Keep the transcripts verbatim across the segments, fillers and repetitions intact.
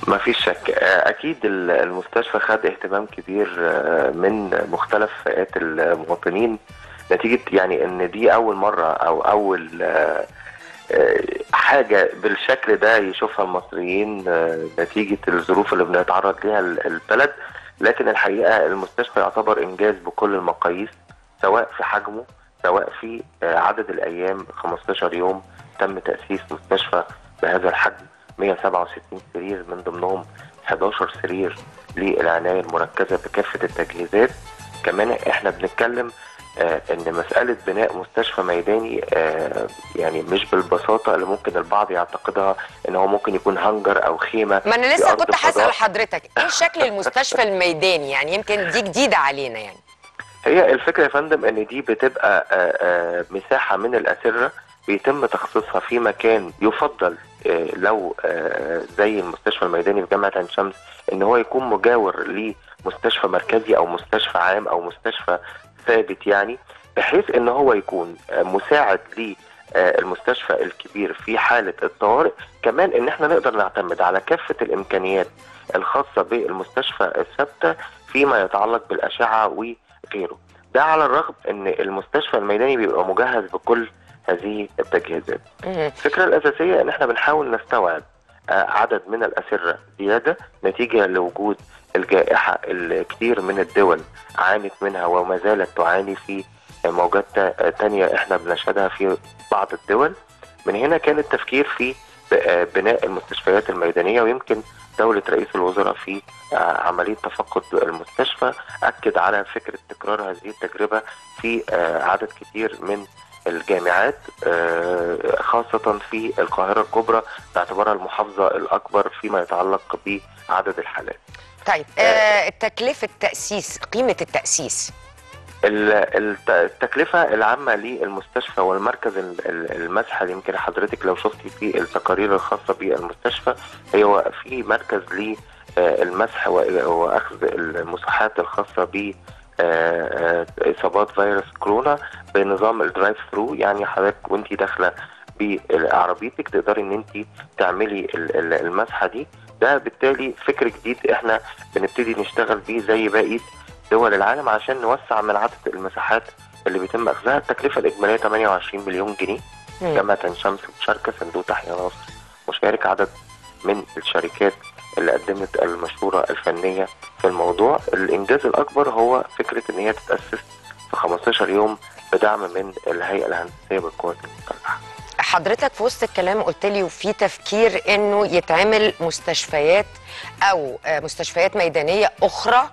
ما فيش شك. اكيد المستشفى خد اهتمام كبير من مختلف فئات المواطنين، نتيجة يعني ان دي اول مرة او اول حاجة بالشكل ده يشوفها المصريين نتيجة الظروف اللي بنتعرض ليها البلد. لكن الحقيقة المستشفى يعتبر انجاز بكل المقاييس، سواء في حجمه سواء في عدد الايام. خمستاشر يوم تم تأسيس مستشفى بهذا الحجم، مية وسبعة وستين سرير من ضمنهم حداشر سرير للعناية المركزة بكافة التجهيزات. كمان احنا بنتكلم آه ان مسألة بناء مستشفى ميداني آه يعني مش بالبساطة اللي ممكن البعض يعتقدها، ان هو ممكن يكون هنجر او خيمة. ما انا لسه كنت هسأل حضرتك ايه شكل المستشفى الميداني، يعني يمكن دي جديدة علينا. يعني هي الفكرة يا فندم ان دي بتبقى آه آه مساحة من الأسرة بيتم تخصيصها في مكان يفضل آه لو آه زي المستشفى الميداني في جامعة عين شمس ان هو يكون مجاور لمستشفى مركزي او مستشفى عام او مستشفى ثابت، يعني بحيث ان هو يكون آه مساعد للمستشفى الكبير في حالة الطوارئ. كمان ان احنا نقدر نعتمد على كافة الامكانيات الخاصة بالمستشفى الثابتة فيما يتعلق بالأشعة وغيره. ده على الرغم ان المستشفى الميداني بيبقى مجهز بكل هذه التجهيزات. الفكرة الأساسية ان احنا بنحاول نستوعب عدد من الأسرة زيادة نتيجة لوجود الجائحة اللي كتير من الدول عانت منها وما زالت تعاني في موجات تانية احنا بنشهدها في بعض الدول. من هنا كان التفكير في بناء المستشفيات الميدانية، ويمكن دولة رئيس الوزراء في عملية تفقد المستشفى أكد على فكرة تكرار هذه التجربة في عدد كتير من الجامعات، خاصة في القاهرة الكبرى باعتبارها المحافظة الأكبر فيما يتعلق بعدد الحالات. طيب آه تكلفة التأسيس، قيمة التأسيس؟ التكلفة العامة للمستشفى والمركز المسح اللي يمكن حضرتك لو شفتي في التقارير الخاصة بالمستشفى، هي في مركز للمسح وأخذ المساحات الخاصة ب إصابات فيروس كورونا بنظام الدرايف ثرو. يعني حضرتك وانتي داخلة بعربيتك تقدري ان انتي تعملي المسحة دي. ده بالتالي فكر جديد احنا بنبتدي نشتغل بيه زي باقي دول العالم عشان نوسع من عدد المساحات اللي بيتم اخذها. التكلفة الإجمالية ثمانية وعشرين مليون جنيه. جامعة عين شمس مشاركة، صندوق تحيا ناصر مشارك، عدد من الشركات اللي قدمت المشورة الفنية في الموضوع. الإنجاز الأكبر هو فكرة إن هي تتأسس في خمستاشر يوم بدعم من الهيئة الهندسية بالقوات المسلحة. حضرتك في وسط الكلام قلت لي وفي تفكير إنه يتعمل مستشفيات أو مستشفيات ميدانية أخرى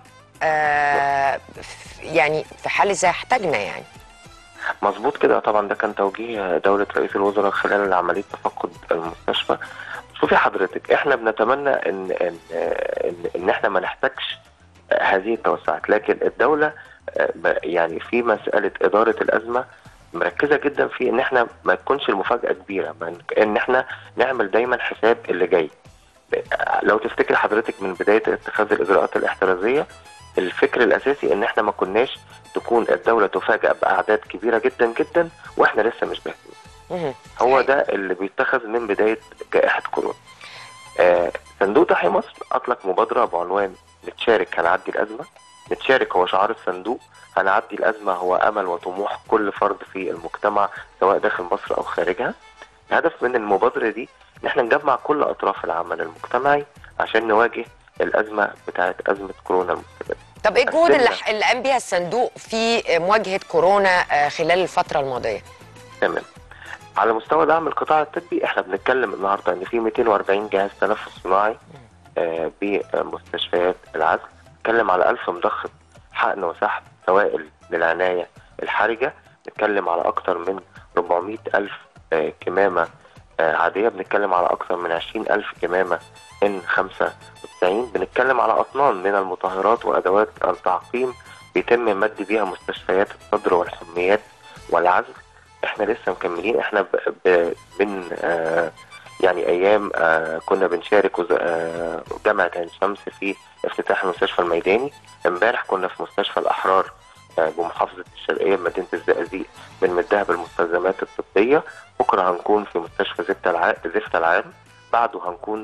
آه يعني في حال إذا احتاجنا. يعني مظبوط كده طبعا، ده كان توجيه دولة رئيس الوزراء خلال عملية تفقد المستشفى. شوفي حضرتك، احنا بنتمنى ان ان ان, إن احنا ما نحتاجش هذه التوسعات، لكن الدولة يعني في مسألة إدارة الأزمة مركزة جدا في ان احنا ما تكونش المفاجأة كبيرة، ان احنا نعمل دايما حساب اللي جاي. لو تفتكر حضرتك من بداية اتخاذ الإجراءات الاحترازية، الفكر الأساسي ان احنا ما كناش تكون الدولة تفاجأ بأعداد كبيرة جدا جدا واحنا لسه مش جاهزين. هو ده اللي بيتخذ من بداية جائحة كورونا. آه صندوق تحيا مصر أطلق مبادرة بعنوان نتشارك هنعدي الأزمة. نتشارك هو شعار الصندوق، هنعدي الأزمة هو أمل وطموح كل فرد في المجتمع سواء داخل مصر أو خارجها. الهدف من المبادرة دي ان احنا نجمع كل أطراف العمل المجتمعي عشان نواجه الأزمة بتاعت أزمة كورونا المستمرة. طب ايه الجهود اللي, اللي قام بيها الصندوق في مواجهة كورونا خلال الفترة الماضية؟ تمام. على مستوى دعم القطاع الطبي احنا بنتكلم النهارده ان في مئتين وأربعين جهاز تنفس صناعي آه بمستشفيات العزل. نتكلم على ألف مضخة حقن وسحب سوائل للعناية الحرجة. نتكلم على أكثر من أربعمائة ألف آه كمامة آه عادية. بنتكلم على أكثر من عشرين ألف كمامة إن خمسة وتسعين. بنتكلم على أطنان من المطهرات وأدوات التعقيم بيتم مد بيها مستشفيات الصدر والحميات والعزل. احنا لسه مكملين. احنا ب... ب... من آه يعني ايام آه كنا بنشارك آه جامعة عين شمس في افتتاح المستشفى الميداني. امبارح كنا في مستشفى الاحرار آه بمحافظة الشرقية بمدينة الزقازيق بنمدها بالمستلزمات الطبية. بكرة هنكون في مستشفى زفت العام. بعده هنكون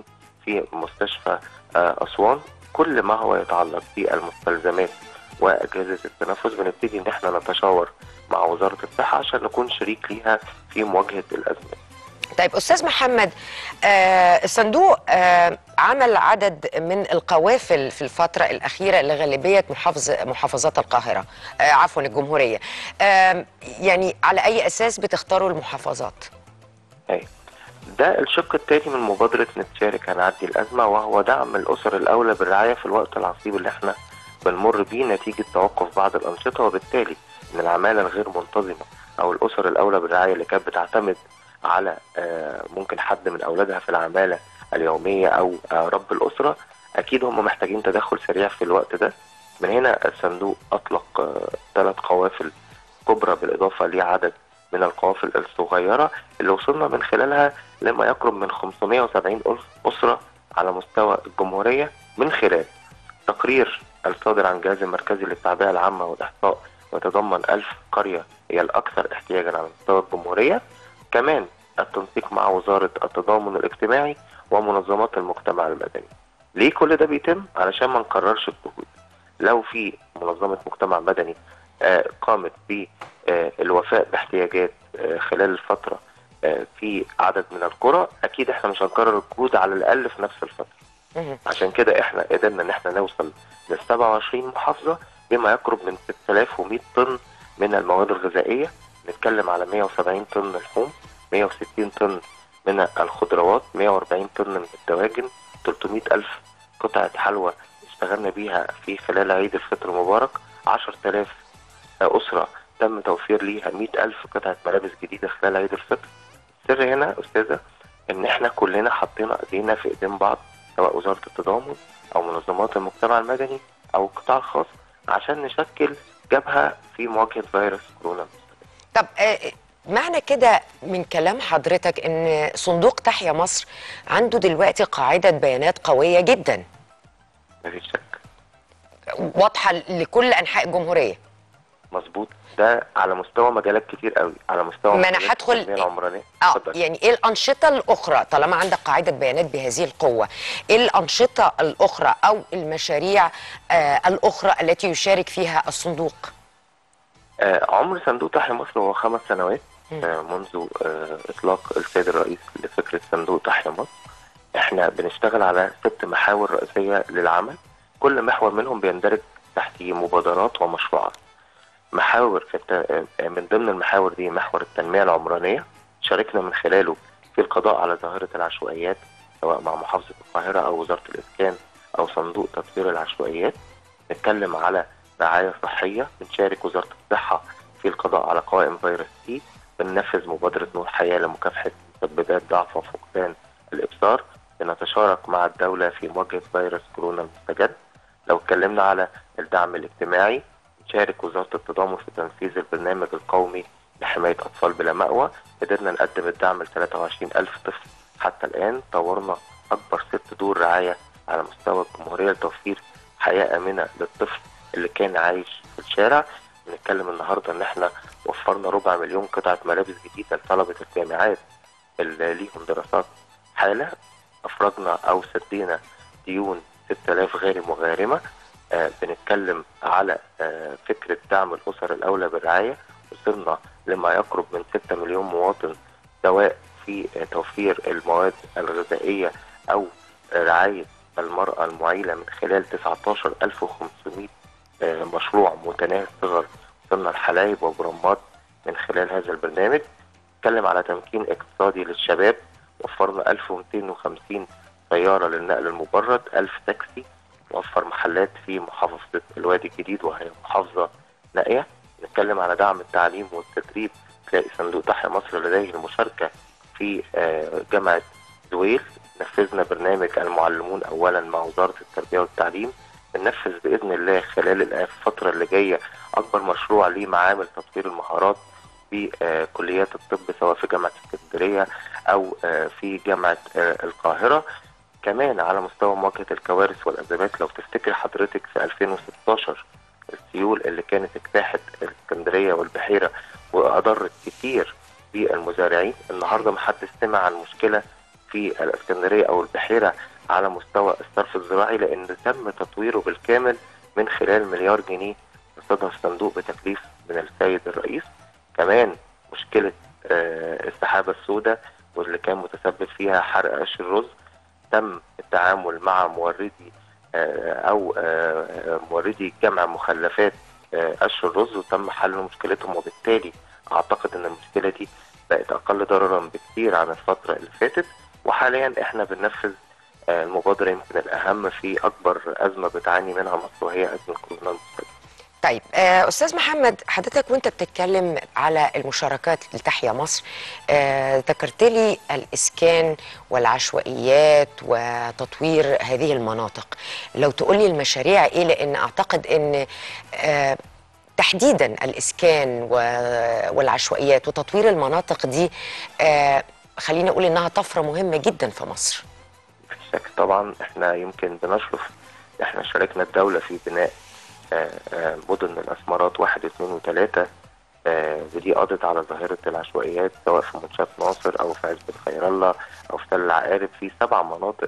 في مستشفى أسوان. كل ما هو يتعلق بالمستلزمات وأجهزة التنفس بنبتدي إن احنا نتشاور مع وزارة الصحة عشان نكون شريك ليها في مواجهة الأزمات. طيب أستاذ محمد، آه الصندوق آه عمل عدد من القوافل في الفترة الأخيرة لغالبية محافظ محافظات القاهرة، آه عفوا الجمهورية. آه يعني على أي أساس بتختاروا المحافظات؟ أي. ده الشق الثاني من مبادرة نتشارك هنعدي الأزمة، وهو دعم الأسر الأولى بالرعاية في الوقت العصيب اللي احنا بنمر بيه نتيجة توقف بعض الأنشطة، وبالتالي إن العمالة الغير منتظمة أو الأسر الأولى بالرعاية اللي كانت بتعتمد على ممكن حد من أولادها في العمالة اليومية أو رب الأسرة، أكيد هم محتاجين تدخل سريع في الوقت ده. من هنا الصندوق أطلق ثلاث قوافل كبرى بالإضافة لعدد من القوافل الصغيرة اللي وصلنا من خلالها لما يقرب من خمسمائة وسبعين أسرة على مستوى الجمهورية، من خلال تقرير الصادر عن الجهاز المركزي للتعبئة العامة والإحصاء ويتضمن ألف قرية هي الأكثر احتياجا على مستوى الجمهورية. كمان التنسيق مع وزارة التضامن الاجتماعي ومنظمات المجتمع المدني. ليه كل ده بيتم؟ علشان ما نكررش الجهود. لو في منظمة مجتمع مدني آه قامت بالوفاء باحتياجات آه خلال الفترة آه في عدد من القرى، أكيد احنا مش هنكرر الجهود على الأقل في نفس الفترة. عشان كده احنا قدرنا ان احنا نوصل ل سبعة وعشرين محافظة بما يقرب من ستة آلاف ومئة طن من المواد الغذائية. نتكلم على مئة وسبعين طن لحوم، مئة وستين طن من الخضروات، مئة وأربعين طن من الدواجن، ثلاثمئة ألف قطعة حلوى اشتغلنا بيها في خلال عيد الفطر المبارك، عشرة آلاف أسرة تم توفير ليها مئة ألف قطعة ملابس جديدة خلال عيد الفطر. السر هنا أستاذة إن احنا كلنا حطينا ايدينا في ايدين بعض، سواء وزارة التضامن أو منظمات المجتمع المدني أو القطاع الخاص، عشان نشكل جبهة في مواجهة فيروس كورونا. طب آه معنى كده من كلام حضرتك ان صندوق تحيا مصر عنده دلوقتي قاعدة بيانات قوية جدا؟ مفيش شك. واضحة لكل انحاء الجمهورية. مظبوط، ده على مستوى مجالات كتير قوي، على مستوى ما انا هدخل العمرانية. اه يعني ايه الانشطة الاخرى طالما عندك قاعدة بيانات بهذه القوة؟ ايه الانشطة الاخرى او المشاريع آه الاخرى التي يشارك فيها الصندوق؟ آه عمر صندوق تحيا مصر هو خمس سنوات آه منذ آه اطلاق السيد الرئيس لفكرة صندوق تحيا مصر. احنا بنشتغل على ست محاور رئيسية للعمل، كل محور منهم بيندرج تحت مبادرات ومشروعات. محاور من ضمن المحاور دي محور التنمية العمرانية، شاركنا من خلاله في القضاء على ظاهرة العشوائيات سواء مع محافظة القاهرة أو وزارة الإسكان أو صندوق تطوير العشوائيات. نتكلم على رعاية صحية، بنشارك وزارة الصحة في القضاء على قوائم فيروس سي، بننفذ مبادرة نور حياة لمكافحة مسببات ضعف وفقدان الإبصار، بنتشارك مع الدولة في مواجهة فيروس كورونا المستجد. لو اتكلمنا على الدعم الاجتماعي، شارك وزارة التضامن في تنفيذ البرنامج القومي لحماية أطفال بلا مأوى، قدرنا نقدم الدعم ل ثلاثة وعشرين ألف طفل حتى الآن. طورنا أكبر ست دور رعاية على مستوى الجمهورية لتوفير حياة آمنة للطفل اللي كان عايش في الشارع. بنتكلم النهاردة إن احنا وفرنا ربع مليون قطعة ملابس جديدة لطلبة الجامعات اللي ليهم دراسات حالة. أفرجنا أو سدينا ديون ستة آلاف غير مغارمة. آه بنتكلم على آه فكرة دعم الأسر الأولى بالرعاية، وصلنا لما يقرب من ستة مليون مواطن، سواء في آه توفير المواد الغذائية أو آه رعاية المرأة المعيلة من خلال تسعة عشر ألف وخمسمئة آه مشروع متناهي الصغر. وصلنا الحلايب وبرمات من خلال هذا البرنامج. نتكلم على تمكين اقتصادي للشباب، وفرنا ألف ومئتين وخمسين سيارة للنقل المبرد، ألف تاكسي، وفر محلات في محافظة الوادي الجديد وهي محافظة نائية. نتكلم على دعم التعليم والتدريب، تلاقي صندوق تحيا مصر لديه المشاركة في جامعة زويل. نفذنا برنامج المعلمون أولا مع وزارة التربية والتعليم. بننفذ بإذن الله خلال الفترة اللي جاية أكبر مشروع لمعامل تطوير المهارات في كليات الطب سواء في جامعة اسكندرية أو في جامعة القاهرة. كمان على مستوى مواجهة الكوارث والأزمات، لو تفتكر حضرتك في ألفين وستاشر السيول اللي كانت اجتاحت الاسكندرية والبحيرة وأضرت كتير بالمزارعين، النهاردة محدش سمع عن مشكلة في الاسكندرية أو البحيرة على مستوى الصرف الزراعي، لان تم تطويره بالكامل من خلال مليار جنيه رصدها في صندوق بتكليف من السيد الرئيس. كمان مشكله آه السحابه السوداء واللي كان متسبب فيها حرق قش الرز، تم التعامل مع موردي آه او آه موردي جمع مخلفات آه قش الرز، وتم حل مشكلتهم، وبالتالي اعتقد ان المشكله دي بقت اقل ضررا بكثير عن الفتره اللي فاتت. وحاليا احنا بننفذ المبادره يمكن الاهم في اكبر ازمه بتعاني منها مصر، وهي ازمه كورونا المستدامه. طيب آه استاذ محمد، حضرتك وانت بتتكلم على المشاركات لتحيا مصر آه ذكرت لي الاسكان والعشوائيات وتطوير هذه المناطق. لو تقول لي المشاريع ايه، لان اعتقد ان آه تحديدا الاسكان والعشوائيات وتطوير المناطق دي آه خليني اقول انها طفره مهمه جدا في مصر. في شك طبعا. احنا يمكن بنشرف، احنا شاركنا الدوله في بناء آه آه مدن الاسمرات واحد واثنين وثلاثه، آه ودي قضت على ظاهره العشوائيات سواء في منشاه ناصر او في عزبه خير الله او في تل العقارب. في سبع مناطق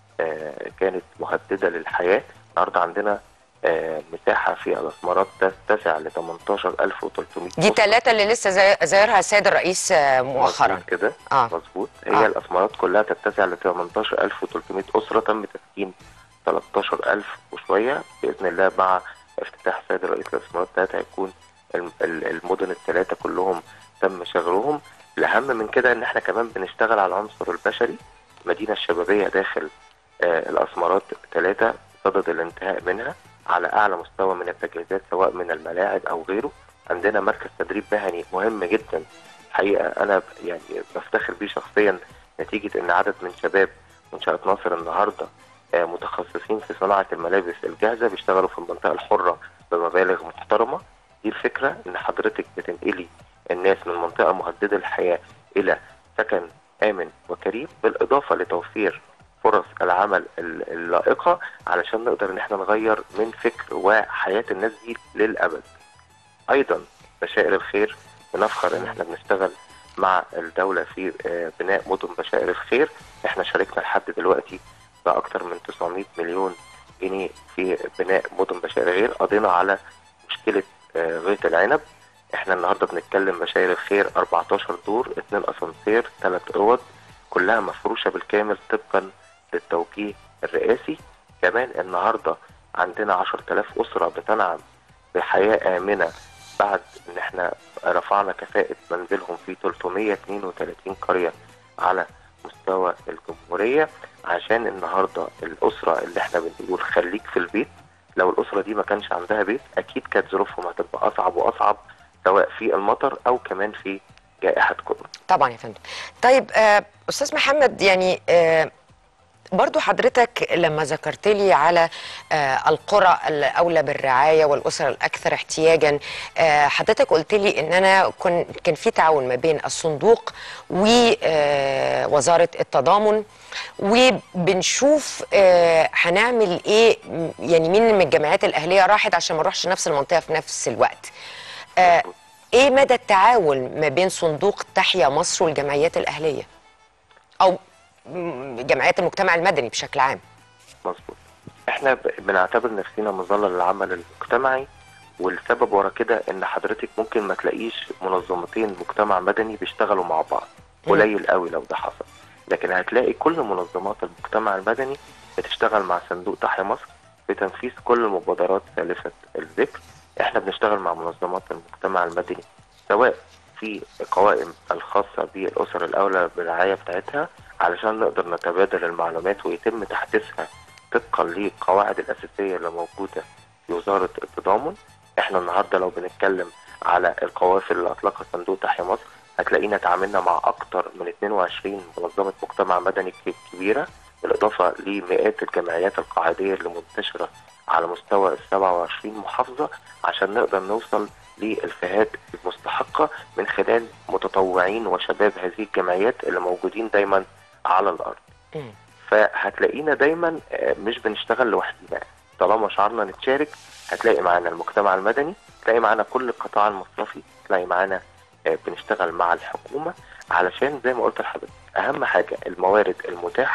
آه كانت مهدده للحياه. النهارده عندنا آه مساحه في الاسمرات تتسع ل ثمانية عشر ألف وثلاثمائة. دي ثلاثه اللي لسه زايرها السيد الرئيس آه مؤخرا كده. آه. مظبوط. هي آه. الاسمرات كلها تتسع ل ثمانية عشر ألف وثلاثمائة اسره، تم تسكين ثلاثة عشر ألف وشويه باذن الله. مع افتتاح السيد الرئيس للاسمرات الثلاثه هيكون المدن الثلاثه كلهم تم شغلهم. الاهم من كده ان احنا كمان بنشتغل على العنصر البشري. المدينه الشبابيه داخل آه الاسمرات ثلاثه صدد الانتهاء منها على اعلى مستوى من التجهيزات سواء من الملاعب او غيره. عندنا مركز تدريب مهني مهم جدا حقيقه، انا يعني بفتخر بيه شخصيا، نتيجه ان عدد من شباب منشاه ناصر النهارده آه متخصصين في صناعه الملابس الجاهزه بيشتغلوا في المنطقه الحره بمبالغ محترمه. دي الفكره، ان حضرتك بتنقلي الناس من منطقه مهدده للحياه الى سكن امن وكريم، بالاضافه لتوفير فرص العمل اللائقه علشان نقدر ان احنا نغير من فكر وحياه الناس دي للابد. ايضا بشائر الخير، بنفخر ان احنا بنشتغل مع الدوله في بناء مدن بشائر الخير. احنا شاركنا لحد دلوقتي باكثر من تسعمائة مليون جنيه في بناء مدن بشائر الخير. قضينا على مشكله غيط العنب. احنا النهارده بنتكلم بشائر الخير أربعة عشر دور، اثنين اسانسير، ثلاث اوض، كلها مفروشه بالكامل طبقا للتوجيه الرئاسي. كمان النهارده عندنا عشرة آلاف اسره بتنعم بحياه امنه بعد ان احنا رفعنا كفاءه منزلهم في ثلاثمائة واثنين وثلاثين قريه على مستوى الجمهوريه. عشان النهارده الاسره اللي احنا بنقول خليك في البيت، لو الاسره دي ما كانش عندها بيت اكيد كانت ظروفهم هتبقى اصعب واصعب، سواء في المطر او كمان في جائحه كورونا. طبعا يا فندم. طيب آه استاذ محمد، يعني آه برضو حضرتك لما ذكرت لي على آه القرى الاولى بالرعايه والاسر الاكثر احتياجا، آه حضرتك قلت لي ان انا كن كان في تعاون ما بين الصندوق ووزاره آه التضامن، وبنشوف آه هنعمل ايه. يعني مين من الجمعيات الاهليه راحت عشان ما نروحش نفس المنطقه في نفس الوقت. آه ايه مدى التعاون ما بين صندوق تحيا مصر والجمعيات الاهليه او جمعيات المجتمع المدني بشكل عام؟ مظبوط. احنا بنعتبر نفسنا مظله للعمل المجتمعي، والسبب ورا كده ان حضرتك ممكن ما تلاقيش منظمتين مجتمع مدني بيشتغلوا مع بعض، قليل قوي لو ده حصل. لكن هتلاقي كل منظمات المجتمع المدني بتشتغل مع صندوق تحيا مصر في تنفيذ كل المبادرات ثالثه الذكر. احنا بنشتغل مع منظمات المجتمع المدني سواء في القوائم الخاصه بالاسر الاولى بالرعايه بتاعتها علشان نقدر نتبادل المعلومات ويتم تحديثها طبقا للقواعد الاساسيه اللي موجوده في وزاره التضامن. احنا النهارده لو بنتكلم على القوافل اللي اطلقها صندوق تحيا مصر هتلاقينا تعاملنا مع اكثر من اثنين وعشرين منظمه مجتمع مدني كبيره، بالاضافه لمئات الجمعيات القاعديه اللي منتشره على مستوى ال سبعة وعشرين محافظه، عشان نقدر نوصل للفئات المستحقه من خلال متطوعين وشباب هذه الجمعيات اللي موجودين دايما على الارض. م. فهتلاقينا دايما مش بنشتغل لوحدنا، طالما شعرنا نتشارك هتلاقي معانا المجتمع المدني، تلاقي معانا كل القطاع المصرفي، تلاقي معانا بنشتغل مع الحكومه، علشان زي ما قلت لحضرتك اهم حاجه الموارد المتاحه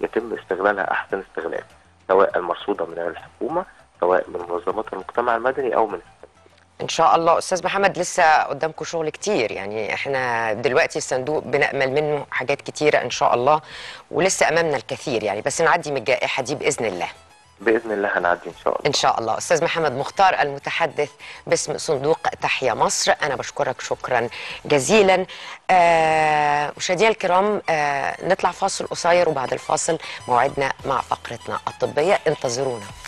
يتم استغلالها احسن استغلال، سواء المرصوده من الحكومه سواء من منظمات المجتمع المدني او من ان شاء الله. استاذ محمد لسه قدامكم شغل كتير، يعني احنا دلوقتي الصندوق بنأمل منه حاجات كتيره ان شاء الله، ولسه امامنا الكثير يعني، بس نعدي من الجائحه دي باذن الله. باذن الله هنعدي ان شاء الله. ان شاء الله. استاذ محمد مختار المتحدث باسم صندوق تحيا مصر، انا بشكرك شكرا جزيلا. آه مشاهدينا الكرام، آه نطلع فاصل قصير وبعد الفاصل موعدنا مع فقرتنا الطبيه، انتظرونا.